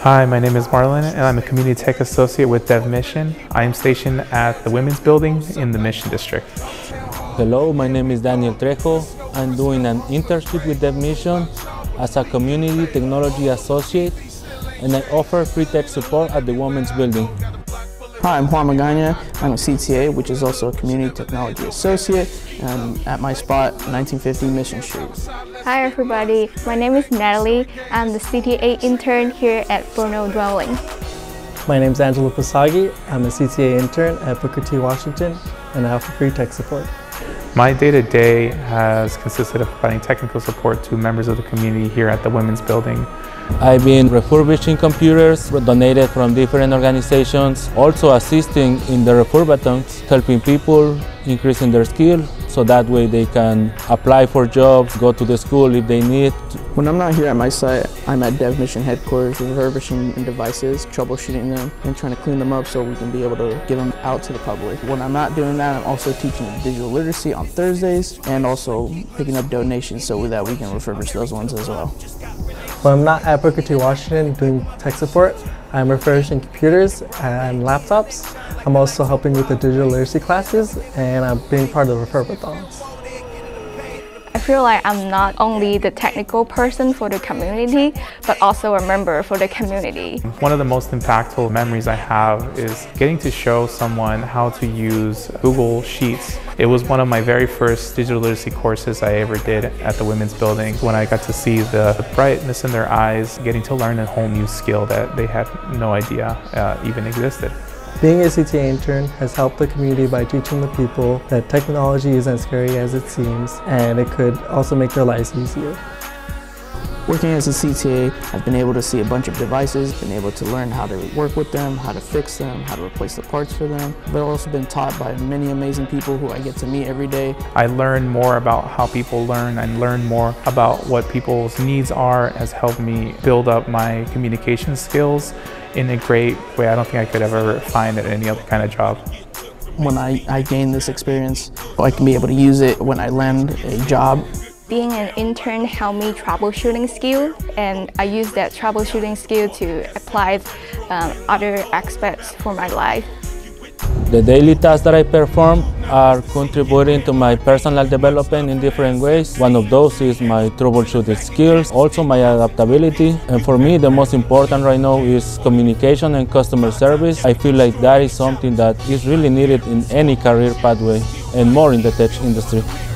Hi, my name is Marlon and I'm a Community Tech Associate with Dev Mission. I am stationed at the Women's Building in the Mission District. Hello, my name is Daniel Trejo. I'm doing an internship with Dev Mission as a Community Technology Associate, and I offer free tech support at the Women's Building. Hi, I'm Juan Magana. I'm a CTA, which is also a Community Technology Associate, and I'm at my spot, 1950 Mission Street. Hi everybody, my name is Natalie. I'm the CTA Intern here at Bruno Dwelling. My name is Angela Pasagi. I'm a CTA Intern at Booker T. Washington, and I offer free tech support. My day-to-day has consisted of providing technical support to members of the community here at the Women's Building. I've been refurbishing computers donated from different organizations, also assisting in the refurbishments, helping people, increasing their skill, so that way they can apply for jobs, go to the school if they need. When I'm not here at my site, I'm at Dev Mission headquarters, refurbishing devices, troubleshooting them, and trying to clean them up so we can be able to give them out to the public. When I'm not doing that, I'm also teaching digital literacy on Thursdays and also picking up donations so that we can refurbish those ones as well. When I'm not at Booker T. Washington doing tech support, I'm refurbishing computers and laptops. I'm also helping with the digital literacy classes, and I'm being part of the refurbathons. I feel like I'm not only the technical person for the community, but also a member for the community. One of the most impactful memories I have is getting to show someone how to use Google Sheets. It was one of my very first digital literacy courses I ever did at the Women's Building, when I got to see the brightness in their eyes, getting to learn a whole new skill that they had no idea even existed. Being a CTA intern has helped the community by teaching the people that technology isn't as scary as it seems, and it could also make their lives easier. Working as a CTA, I've been able to see a bunch of devices, been able to learn how to work with them, how to fix them, how to replace the parts for them. But I've also been taught by many amazing people who I get to meet every day. I learn more about how people learn and learn more about what people's needs are, has helped me build up my communication skills in a great way I don't think I could ever find at any other kind of job. When I gain this experience, I can be able to use it when I land a job. Being an intern helped me troubleshooting skill, and I use that troubleshooting skill to apply other aspects for my life. The daily tasks that I perform are contributing to my personal development in different ways. One of those is my troubleshooting skills, also my adaptability. And for me, the most important right now is communication and customer service. I feel like that is something that is really needed in any career pathway, and more in the tech industry.